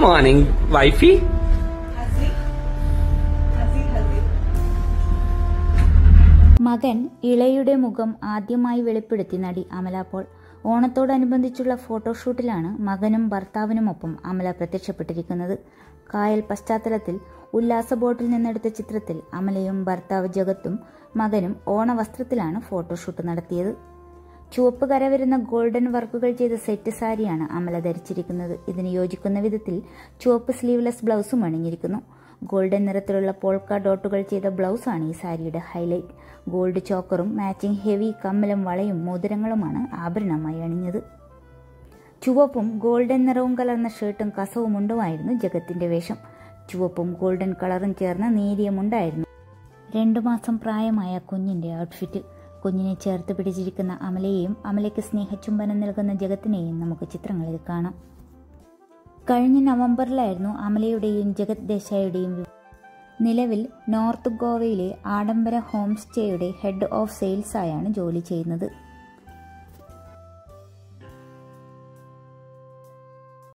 morning, wifey. മകൻ ഇളയുടെ മുഖം ആദ്യമായി വെളിപ്പെടുത്തി നടി അമല പോൾ. ഓണത്തോടനുബന്ധിച്ചുള്ള ഫോട്ടോഷൂട്ടിലാണ് മകനും ഭർത്താവിനുമൊപ്പം അമല പ്രത്യക്ഷപ്പെട്ടിരിക്കുന്നത്. കായൽ പശ്ചാത്തലത്തിൽ ഉല്ലാസ ബോട്ടിൽ നിന്നെടുത്ത ചിത്രത്തിൽ അമലയും ഭർത്താവ് ജഗത്തും മകനും ഓണവസ്ത്രത്തിലാണ് ഫോട്ടോഷൂട്ട് നടത്തിയത്. ചുവപ്പ് കരവരുന്ന ഗോൾഡൻ വർക്കുകൾ ചെയ്ത സെറ്റ് സാരിയാണ് അമല ധരിച്ചിരിക്കുന്നത്. ഇതിന് യോജിക്കുന്ന വിധത്തിൽ ചുവപ്പ് സ്ലീവ്ലെസ് ബ്ലൗസും അണിഞ്ഞിരിക്കുന്നു. ഗോൾഡൻ നിറത്തിലുള്ള പോൾക്ക ഡോട്ടുകൾ ചെയ്ത ബ്ലൗസാണ് ഈ സാരിയുടെ ഹൈലൈറ്റ്. ഗോൾഡ് ചോക്കറും മാച്ചിങ് ഹെവി കമ്മലും വളയും മോതിരങ്ങളുമാണ് ആഭരണമായി അണിഞ്ഞത്. ചുവപ്പും ഗോൾഡൻ നിറവും കലർന്ന ഷർട്ടും കസവും മുണ്ടുമായിരുന്നു ജഗത്തിന്റെ വേഷം. ചുവപ്പും ഗോൾഡൻ കളറും ചേർന്ന നേരിയ മുണ്ടായിരുന്നു 2 മാസം പ്രായമായ കുഞ്ഞിന്റെ ഔട്ട്ഫിറ്റ്. കുഞ്ഞിനെ ചേർത്ത് പിടിച്ചിരിക്കുന്ന അമലയെയും അമലയ്ക്ക് സ്നേഹചുംബനം നൽകുന്ന ജഗത്തിനെയും നമുക്ക് ചിത്രങ്ങളിൽ കാണാം. കഴിഞ്ഞ നവംബറിലായിരുന്നു അമലയുടെയും ജഗത് ദേശായിയുടെയും നിലവിൽ നോർത്ത് ഗോവയിലെ ആഡംബര ഹോം സ്റ്റേയുടെ ഹെഡ് ഓഫ് സെയിൽസായാണ് ജോലി ചെയ്യുന്നത്.